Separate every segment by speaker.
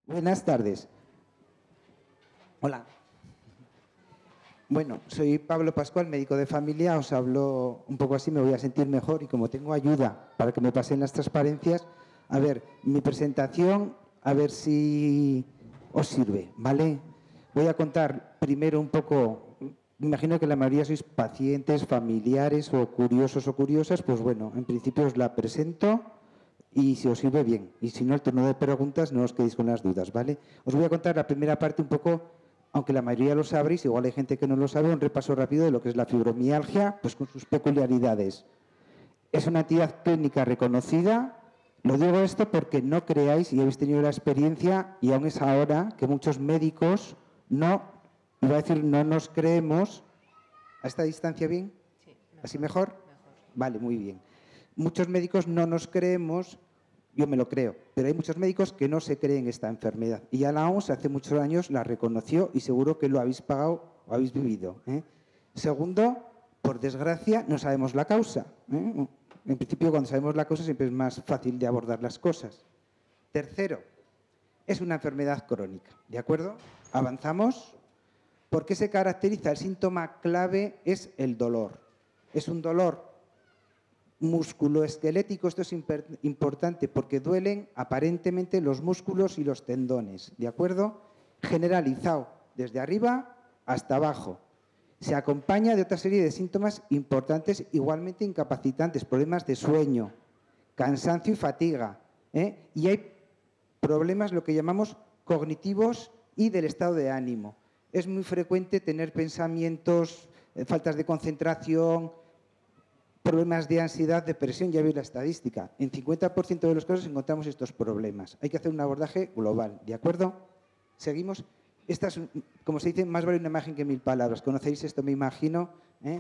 Speaker 1: Buenas tardes. Hola. Bueno, soy Pablo Pascual, médico de familia. Os hablo un poco así, me voy a sentir mejor y como tengo ayuda para que me pasen las transparencias, a ver, mi presentación, a ver si os sirve, ¿vale? Voy a contar primero un poco, me imagino que la mayoría sois pacientes, familiares o curiosos o curiosas, pues bueno, en principio os la presento y si os sirve bien. Y si no, el turno de preguntas, no os quedéis con las dudas, ¿vale? Os voy a contar la primera parte un poco, aunque la mayoría lo sabréis, igual hay gente que no lo sabe, un repaso rápido de lo que es la fibromialgia, pues con sus peculiaridades. Es una entidad clínica reconocida. Lo digo esto porque no creáis, y habéis tenido la experiencia, y aún es ahora, que muchos médicos no, iba a decir, no nos creemos. ¿A esta distancia bien?
Speaker 2: Sí, mejor,
Speaker 1: ¿Así mejor?
Speaker 2: mejor.
Speaker 1: Vale, muy bien. Muchos médicos no nos creemos, yo me lo creo, pero hay muchos médicos que no se creen esta enfermedad. Y ya la OMS hace muchos años la reconoció y seguro que lo habéis pagado o habéis vivido. Segundo, por desgracia, no sabemos la causa. En principio, cuando sabemos la causa siempre es más fácil de abordar las cosas. Tercero, es una enfermedad crónica, ¿de acuerdo? Avanzamos. ¿Por qué se caracteriza? El síntoma clave es el dolor. Es un dolor musculoesquelético, esto es importante porque duelen aparentemente los músculos y los tendones, ¿de acuerdo? Generalizado, desde arriba hasta abajo. Se acompaña de otra serie de síntomas importantes, igualmente incapacitantes, problemas de sueño, cansancio y fatiga. Y hay problemas, lo que llamamos cognitivos y del estado de ánimo. Es muy frecuente tener pensamientos, faltas de concentración, problemas de ansiedad, depresión, ya veis la estadística. En 50% de los casos encontramos estos problemas. Hay que hacer un abordaje global, ¿de acuerdo? Seguimos. Esta es, como se dice, más vale una imagen que 1000 palabras. Conocéis esto, me imagino,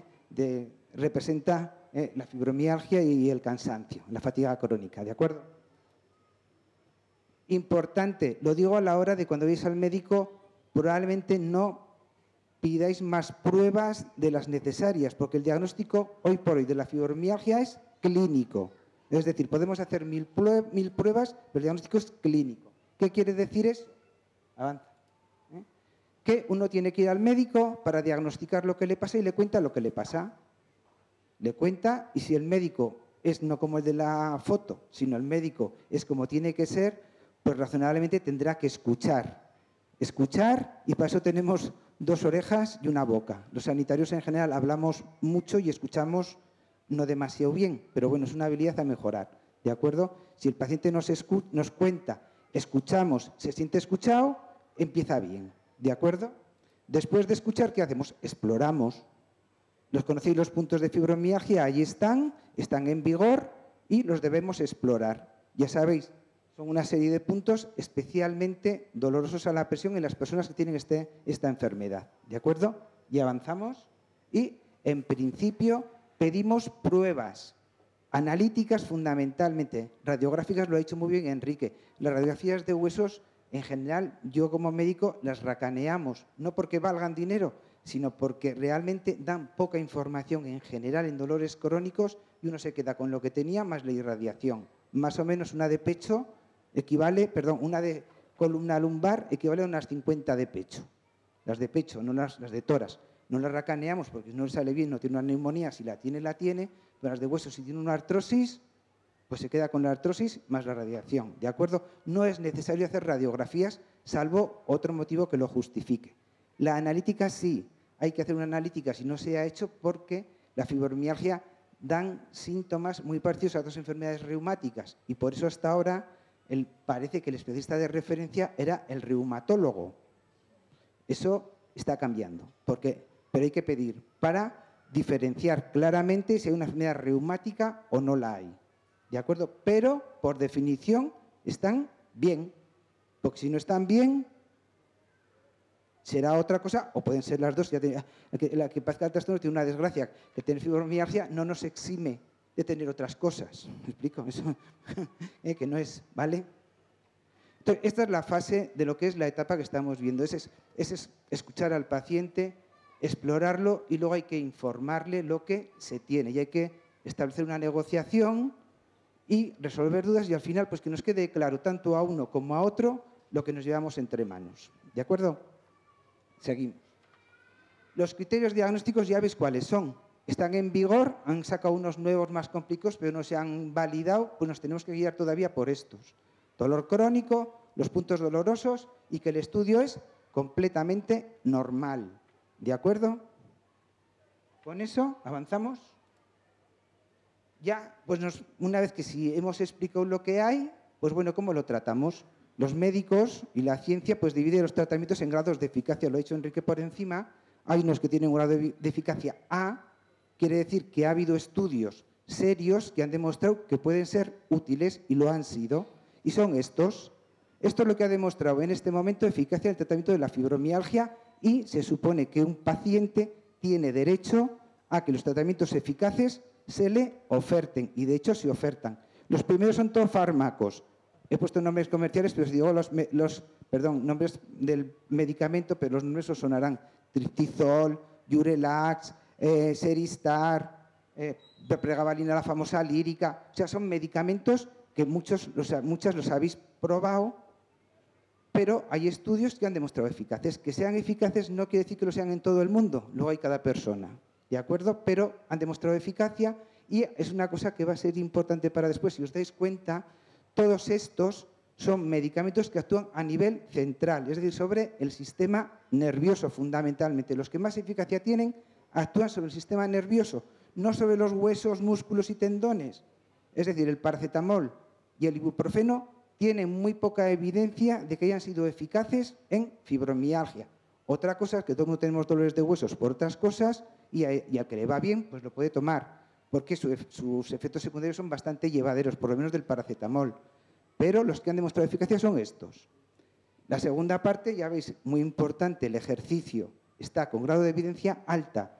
Speaker 1: representa la fibromialgia y el cansancio, la fatiga crónica, ¿de acuerdo? Importante, lo digo a la hora de cuando vais al médico, probablemente no pidáis más pruebas de las necesarias, porque el diagnóstico hoy por hoy de la fibromialgia es clínico. Es decir, podemos hacer 1000 pruebas, pero el diagnóstico es clínico. ¿Qué quiere decir eso? Avanza. Que uno tiene que ir al médico para diagnosticar lo que le pasa y le cuenta lo que le pasa. Le cuenta, y si el médico es no como el de la foto, sino el médico es como tiene que ser, pues razonablemente tendrá que escuchar. Escuchar, y para eso tenemos 2 orejas y una boca. Los sanitarios en general hablamos mucho y escuchamos no demasiado bien, pero bueno, es una habilidad a mejorar, ¿de acuerdo? Si el paciente nos cuenta, escuchamos, se siente escuchado, empieza bien, ¿de acuerdo? Después de escuchar, ¿qué hacemos? Exploramos. ¿Los conocéis los puntos de fibromialgia? Ahí están en vigor y los debemos explorar. Ya sabéis, son una serie de puntos especialmente dolorosos a la presión en las personas que tienen esta enfermedad. ¿De acuerdo? Y avanzamos. Y, en principio, pedimos pruebas analíticas fundamentalmente. Radiográficas, lo ha dicho muy bien Enrique. Las radiografías de huesos, en general, yo como médico las racaneamos. No porque valgan dinero, sino porque realmente dan poca información en general en dolores crónicos y uno se queda con lo que tenía más la irradiación. Más o menos una de pecho una de columna lumbar equivale a unas 50 de pecho. Las de pecho, no las de toras. No las racaneamos porque si no le sale bien, no tiene una neumonía, si la tiene, pero las de hueso, si tiene una artrosis, pues se queda con la artrosis más la radiación, ¿de acuerdo? No es necesario hacer radiografías, salvo otro motivo que lo justifique. La analítica sí, hay que hacer una analítica si no se ha hecho porque la fibromialgia dan síntomas muy parecidos a otras enfermedades reumáticas y por eso hasta ahora parece que el especialista de referencia era el reumatólogo. Eso está cambiando, pero hay que pedir para diferenciar claramente si hay una enfermedad reumática o no la hay. ¿De acuerdo? Pero, por definición, están bien. Porque si no están bien, será otra cosa, o pueden ser las dos. La que padezca el trastorno tiene una desgracia, que tener fibromialgia no nos exime de tener otras cosas. ¿Me explico? Eso que no es, ¿vale? Entonces, esta es la fase de lo que es la etapa que estamos viendo. Es escuchar al paciente, explorarlo y luego hay que informarle lo que se tiene. Y hay que establecer una negociación y resolver dudas y al final pues que nos quede claro tanto a uno como a otro lo que nos llevamos entre manos. ¿De acuerdo? Seguimos. Los criterios diagnósticos ya veis cuáles son. Están en vigor, han sacado unos nuevos más complicados, pero no se han validado, pues nos tenemos que guiar todavía por estos. Dolor crónico, los puntos dolorosos y que el estudio es completamente normal. ¿De acuerdo? Con eso avanzamos. Ya, pues una vez que si hemos explicado lo que hay, pues bueno, ¿cómo lo tratamos? Los médicos y la ciencia pues dividen los tratamientos en grados de eficacia. Lo ha dicho Enrique por encima. Hay unos que tienen un grado de eficacia A, quiere decir que ha habido estudios serios que han demostrado que pueden ser útiles y lo han sido. Y son estos. Esto es lo que ha demostrado en este momento eficacia en el tratamiento de la fibromialgia y se supone que un paciente tiene derecho a que los tratamientos eficaces se le oferten y de hecho se ofertan. Los primeros son todos fármacos. He puesto nombres comerciales, pero os digo nombres del medicamento, pero los nombres os sonarán. Triptizol, Urelax, Seristar, Pregabalina, la famosa lírica. O sea, son medicamentos que muchas los habéis probado, pero hay estudios que han demostrado eficaces. Que sean eficaces no quiere decir que lo sean en todo el mundo, luego hay cada persona, ¿de acuerdo? Pero han demostrado eficacia y es una cosa que va a ser importante para después. Si os dais cuenta, todos estos son medicamentos que actúan a nivel central, es decir, sobre el sistema nervioso fundamentalmente. Los que más eficacia tienen actúan sobre el sistema nervioso, no sobre los huesos, músculos y tendones. Es decir, el paracetamol y el ibuprofeno tienen muy poca evidencia de que hayan sido eficaces en fibromialgia. Otra cosa es que todo el mundo tenemos dolores de huesos por otras cosas y al que le va bien, pues lo puede tomar, porque sus efectos secundarios son bastante llevaderos, por lo menos del paracetamol. Pero los que han demostrado eficacia son estos. La segunda parte, ya veis, muy importante, el ejercicio está con grado de evidencia alta.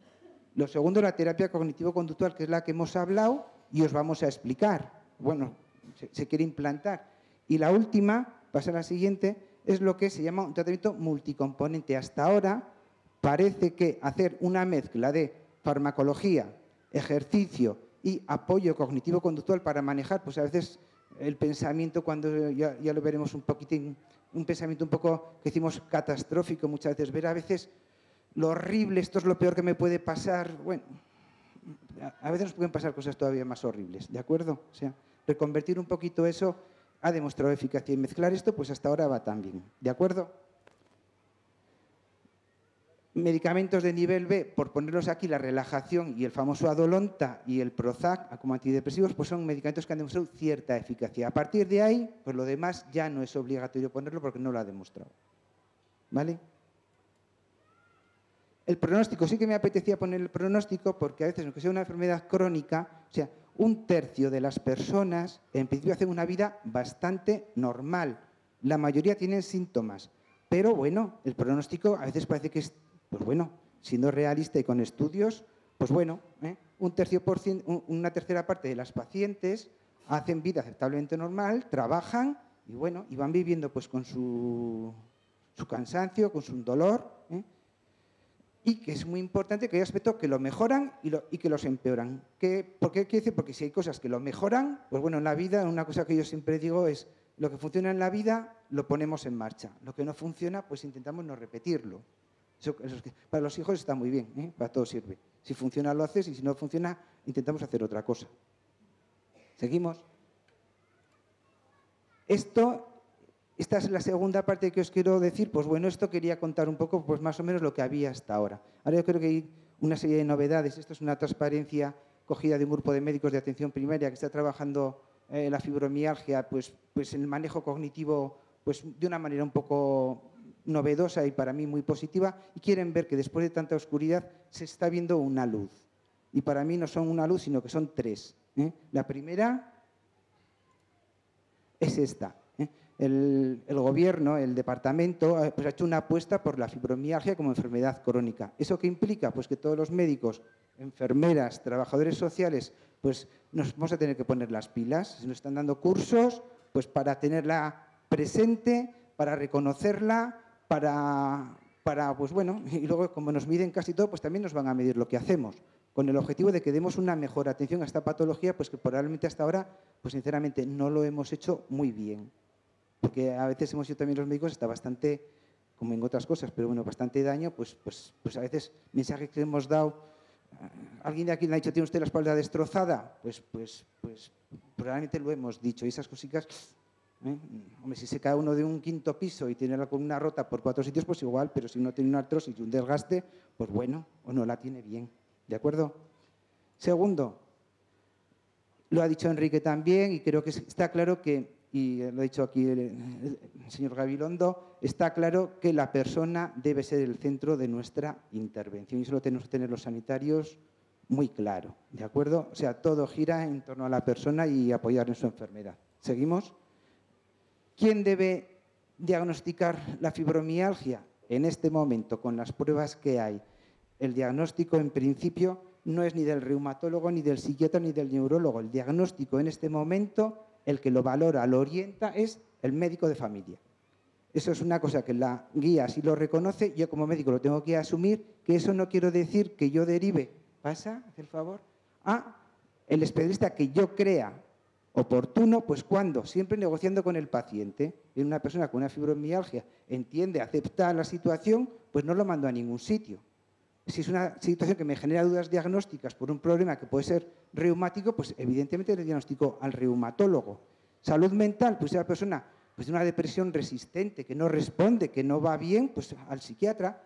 Speaker 1: Lo segundo, la terapia cognitivo-conductual, que es la que hemos hablado y os vamos a explicar. Bueno, se quiere implantar. Y la última, pasa a la siguiente, es lo que se llama un tratamiento multicomponente. Hasta ahora parece que hacer una mezcla de farmacología, ejercicio y apoyo cognitivo-conductual para manejar, pues a veces el pensamiento, cuando ya lo veremos un poquitín, un pensamiento un poco que decimos catastrófico muchas veces, ver a veces lo horrible, esto es lo peor que me puede pasar. Bueno, a veces nos pueden pasar cosas todavía más horribles, ¿de acuerdo? O sea, reconvertir un poquito eso ha demostrado eficacia y mezclar esto, pues hasta ahora va tan bien, ¿de acuerdo? Medicamentos de nivel B, por ponerlos aquí, la relajación y el famoso Adolonta y el Prozac como antidepresivos, pues son medicamentos que han demostrado cierta eficacia. A partir de ahí, pues lo demás ya no es obligatorio ponerlo porque no lo ha demostrado. ¿Vale? El pronóstico, sí que me apetecía poner el pronóstico porque a veces, aunque sea una enfermedad crónica, o sea, un tercio de las personas en principio hacen una vida bastante normal. La mayoría tienen síntomas, pero bueno, el pronóstico a veces parece que es, pues bueno, siendo realista y con estudios, pues bueno, una tercera parte de las pacientes hacen vida aceptablemente normal, trabajan y bueno, y van viviendo pues con su cansancio, con su dolor, y que es muy importante que hay aspectos que lo mejoran y que los empeoran. ¿Por qué quiere decir? Porque si hay cosas que lo mejoran, pues bueno, en la vida, una cosa que yo siempre digo es, lo que funciona en la vida lo ponemos en marcha. Lo que no funciona, pues intentamos no repetirlo. Para los hijos está muy bien, para todo sirve. Si funciona lo haces y si no funciona intentamos hacer otra cosa. ¿Seguimos? Esta es la segunda parte que os quiero decir. Pues bueno, esto quería contar un poco, pues más o menos lo que había hasta ahora. Ahora yo creo que hay una serie de novedades. Esto es una transparencia cogida de un grupo de médicos de atención primaria que está trabajando la fibromialgia, pues en el manejo cognitivo, pues de una manera un poco novedosa y para mí muy positiva, y quieren ver que después de tanta oscuridad se está viendo una luz. Y para mí no son una luz, sino que son tres. La primera es esta. El gobierno, el departamento, pues ha hecho una apuesta por la fibromialgia como enfermedad crónica. ¿Eso qué implica? Pues que todos los médicos, enfermeras, trabajadores sociales, pues nos vamos a tener que poner las pilas. Se nos están dando cursos pues para tenerla presente, para reconocerla, pues bueno, y luego como nos miden casi todo, pues también nos van a medir lo que hacemos, con el objetivo de que demos una mejor atención a esta patología, pues que probablemente hasta ahora, pues sinceramente no lo hemos hecho muy bien. porque a veces hemos sido también los médicos, está bastante, como en otras cosas, pero bueno, bastante daño, pues a veces mensajes que hemos dado, alguien de aquí le ha dicho, ¿tiene usted la espalda destrozada? Pues probablemente lo hemos dicho, y esas cositas, hombre, si se cae uno de un 5.º piso y tiene la columna rota por 4 sitios, pues igual, pero si no tiene una artrosis y un desgaste, pues bueno, o no la tiene bien, ¿de acuerdo? Segundo, lo ha dicho Enrique también, y creo que está claro que, y lo ha dicho aquí el señor Gabilondo, está claro que la persona debe ser el centro de nuestra intervención, y eso lo tenemos que tener los sanitarios muy claro, ¿de acuerdo? O sea, todo gira en torno a la persona y apoyar en su enfermedad. ¿Seguimos? ¿Quién debe diagnosticar la fibromialgia? En este momento, con las pruebas que hay, el diagnóstico en principio no es ni del reumatólogo, ni del psiquiatra, ni del neurólogo. El diagnóstico en este momento, el que lo valora, lo orienta, es el médico de familia. Eso es una cosa que la guía sí lo reconoce, yo como médico lo tengo que asumir, que eso no quiero decir que yo derive, ¿pasa? ¿Haz el favor? A el especialista que yo crea oportuno, pues ¿cuándo? Siempre negociando con el paciente. Y una persona con una fibromialgia entiende, acepta la situación, pues no lo mando a ningún sitio. Si es una situación que me genera dudas diagnósticas por un problema que puede ser reumático, pues evidentemente le diagnostico al reumatólogo. Salud mental, pues si la persona pues de una depresión resistente, que no responde, que no va bien, pues al psiquiatra.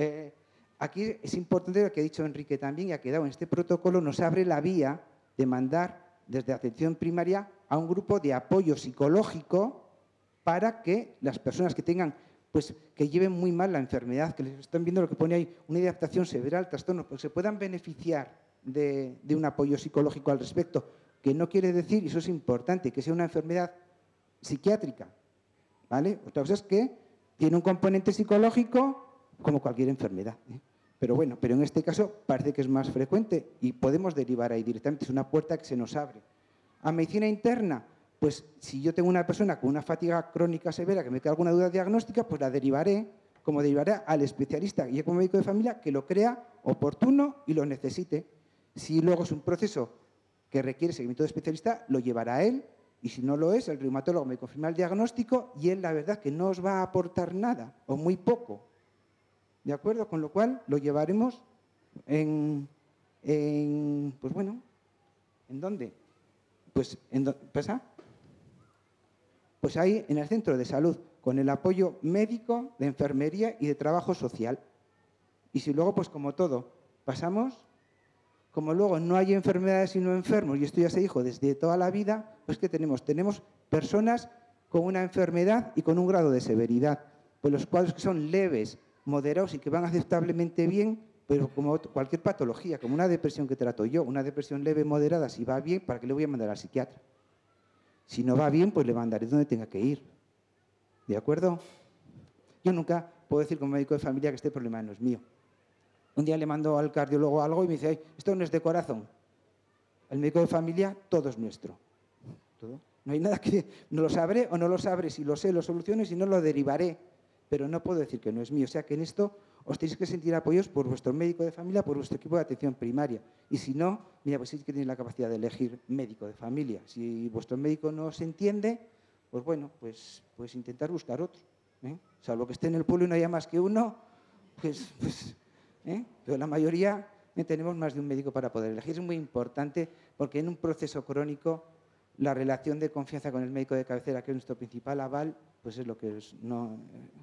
Speaker 1: Aquí es importante lo que ha dicho Enrique también y ha quedado en este protocolo, nos abre la vía de mandar desde atención primaria a un grupo de apoyo psicológico para que las personas que tengan pues que lleven muy mal la enfermedad, que les están viendo lo que pone ahí, una adaptación severa al trastorno, pues se puedan beneficiar de un apoyo psicológico al respecto, que no quiere decir, y eso es importante, que sea una enfermedad psiquiátrica, ¿vale? Otra cosa es que tiene un componente psicológico como cualquier enfermedad, ¿eh? Pero bueno, pero en este caso parece que es más frecuente y podemos derivar ahí directamente, es una puerta que se nos abre. A medicina interna, pues si yo tengo una persona con una fatiga crónica severa que me queda alguna duda diagnóstica, pues la derivaré, como derivaré al especialista y como médico de familia que lo crea oportuno y lo necesite. Si luego es un proceso que requiere seguimiento de especialista, lo llevará a él, y si no lo es, el reumatólogo me confirma el diagnóstico y él la verdad que no os va a aportar nada o muy poco. ¿De acuerdo? Con lo cual lo llevaremos pues bueno, ¿en dónde? Pues, ¿pasa? Pues ahí en el centro de salud, con el apoyo médico, de enfermería y de trabajo social. Y si luego, pues como todo, pasamos, como luego no hay enfermedades sino enfermos, y esto ya se dijo desde toda la vida, pues ¿qué tenemos? Tenemos personas con una enfermedad y con un grado de severidad, pues los cuadros que son leves, moderados y que van aceptablemente bien, pero como cualquier patología, como una depresión que trato yo, una depresión leve, moderada, si va bien, ¿para qué le voy a mandar al psiquiatra? Si no va bien, pues le mandaré donde tenga que ir. ¿De acuerdo? Yo nunca puedo decir como médico de familia que este problema no es mío. Un día le mando al cardiólogo algo y me dice, esto no es de corazón. El médico de familia, todo es nuestro. ¿Todo? No hay nada que... No lo sabré o no lo sabré. Si lo sé, lo soluciono y si no, lo derivaré. Pero no puedo decir que no es mío. O sea que en esto os tenéis que sentir apoyos por vuestro médico de familia, por vuestro equipo de atención primaria. Y si no, mira, pues sí que tenéis la capacidad de elegir médico de familia. Si vuestro médico no se entiende, pues bueno, pues intentar buscar otro. Salvo que esté en el pueblo y no haya más que uno, pero la mayoría tenemos más de un médico para poder elegir. Es muy importante porque en un proceso crónico la relación de confianza con el médico de cabecera, que es nuestro principal aval, pues es lo que es... No,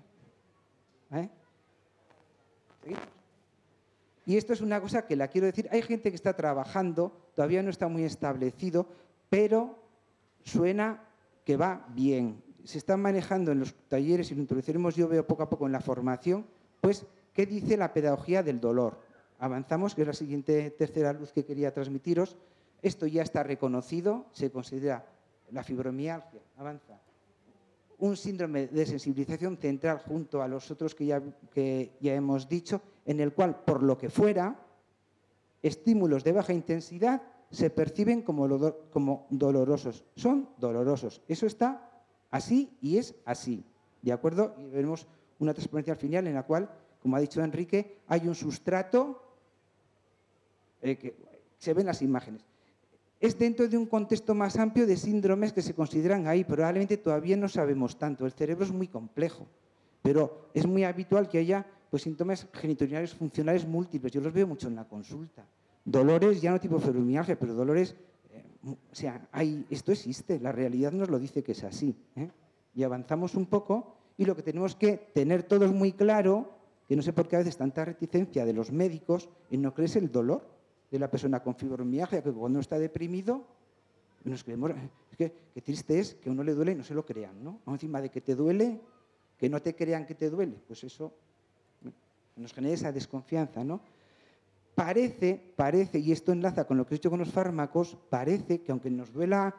Speaker 1: Y esto es una cosa que la quiero decir. Hay gente que está trabajando, todavía no está muy establecido, pero suena que va bien. Se están manejando en los talleres y lo introduciremos, yo veo poco a poco en la formación, pues, ¿qué dice la pedagogía del dolor? Avanzamos, que es la siguiente tercera luz que quería transmitiros. Esto ya está reconocido, se considera la fibromialgia, avanza, un síndrome de sensibilización central junto a los otros que ya hemos dicho, en el cual, por lo que fuera, estímulos de baja intensidad se perciben como dolorosos. Son dolorosos. Eso está así y es así. ¿De acuerdo? Y veremos una transparencia al final en la cual, como ha dicho Enrique, hay un sustrato que se ven las imágenes. es dentro de un contexto más amplio de síndromes que se consideran ahí. Probablemente todavía no sabemos tanto. El cerebro es muy complejo, pero es muy habitual que haya pues, síntomas genitourinarios funcionales múltiples. Yo los veo mucho en la consulta. Dolores, ya no tipo fibromialgia, pero dolores, o sea, esto existe, la realidad nos lo dice que es así. Y avanzamos un poco y lo que tenemos que tener todos muy claro, que no sé por qué a veces tanta reticencia de los médicos en no creerse el dolor de la persona con fibromialgia, que cuando está deprimido, nos creemos, es que qué triste es que a uno le duele y no se lo crean, ¿no? Encima de que te duele, que no te crean que te duele, pues eso nos genera esa desconfianza, ¿no? Parece, y esto enlaza con lo que he dicho con los fármacos, parece que aunque nos duela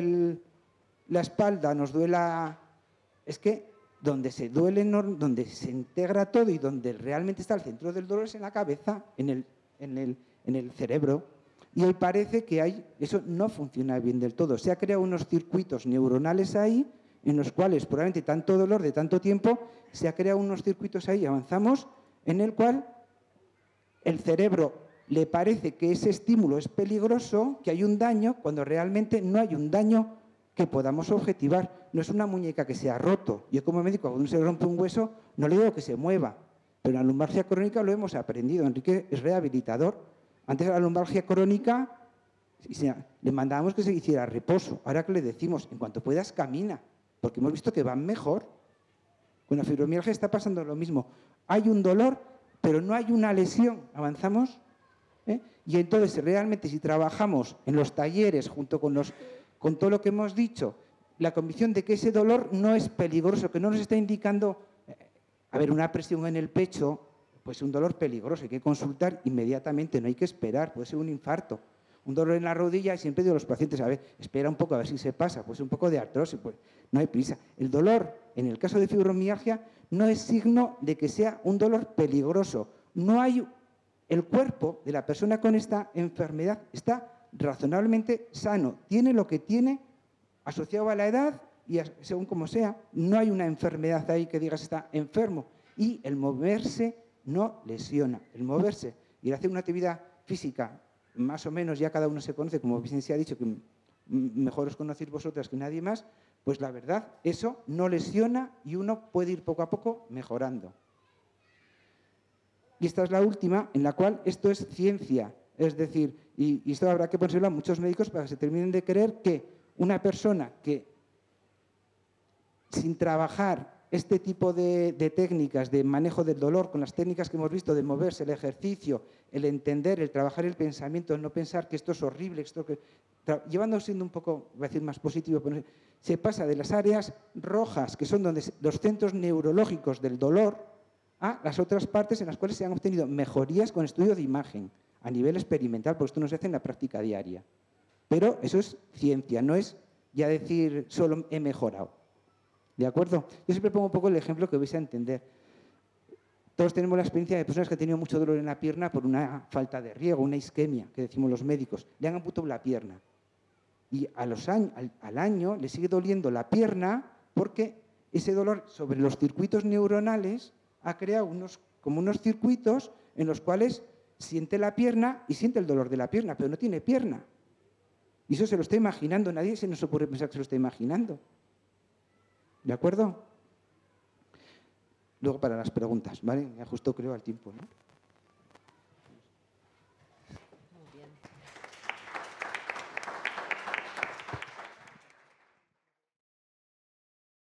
Speaker 1: la espalda, nos duela, es que donde se duele, donde se integra todo y donde realmente está el centro del dolor es en la cabeza, en el cerebro. Y hoy parece que eso no funciona bien del todo. Se han creado unos circuitos neuronales ahí, en los cuales probablemente tanto dolor de tanto tiempo, se han creado unos circuitos ahí, avanzamos, en el cual el cerebro le parece que ese estímulo es peligroso, que hay un daño, cuando realmente no hay un daño que podamos objetivar. No es una muñeca que se ha roto. Yo como médico, cuando se rompe un hueso, no le digo que se mueva. Pero en la lumbalgia crónica lo hemos aprendido. Enrique es rehabilitador. Antes de la lumbalgia crónica le mandábamos que se hiciera reposo. Ahora que le decimos, en cuanto puedas, camina. Porque hemos visto que van mejor. Con la fibromialgia está pasando lo mismo. Hay un dolor, pero no hay una lesión. ¿Avanzamos? Y entonces, realmente, si trabajamos en los talleres, junto con todo lo que hemos dicho, la convicción de que ese dolor no es peligroso, que no nos está indicando, una presión en el pecho, pues un dolor peligroso, hay que consultar inmediatamente, no hay que esperar, puede ser un infarto. Un dolor en la rodilla, y siempre digo a los pacientes, espera un poco a ver si se pasa, pues un poco de artrosis, pues no hay prisa. El dolor, en el caso de fibromialgia, no es signo de que sea un dolor peligroso. El cuerpo de la persona con esta enfermedad está razonablemente sano, tiene lo que tiene asociado a la edad y según como sea, no hay una enfermedad ahí que digas está enfermo. Y el moverse no lesiona. El moverse y el hacer una actividad física, más o menos ya cada uno se conoce, como bien se ha dicho, que mejor os conocéis vosotras que nadie más, pues la verdad, eso no lesiona y uno puede ir poco a poco mejorando. Y esta es la última, en la cual esto es ciencia. Es decir, y esto habrá que ponérselo a muchos médicos para que se terminen de creer que una persona que, sin trabajar este tipo de técnicas de manejo del dolor, con las técnicas que hemos visto de moverse, el ejercicio, el entender, el trabajar el pensamiento, el no pensar que esto es horrible, llevando siendo un poco, voy a decir más positivo, pero se pasa de las áreas rojas, que son donde los centros neurológicos del dolor, a las otras partes en las cuales se han obtenido mejorías con estudio de imagen a nivel experimental, porque esto no se hace en la práctica diaria. Pero eso es ciencia, no es ya decir solo he mejorado. ¿De acuerdo? Yo siempre pongo un poco el ejemplo que vais a entender. Todos tenemos la experiencia de personas que han tenido mucho dolor en la pierna por una falta de riego, una isquemia, que decimos los médicos. Le han amputado la pierna. Y al año le sigue doliendo la pierna porque ese dolor sobre los circuitos neuronales ha creado unos circuitos en los cuales siente la pierna y siente el dolor de la pierna, pero no tiene pierna. Y eso se lo está imaginando, nadie se nos ocurre pensar que se lo está imaginando. ¿De acuerdo? Luego para las preguntas, ¿vale? Me ajusto creo al tiempo, ¿no?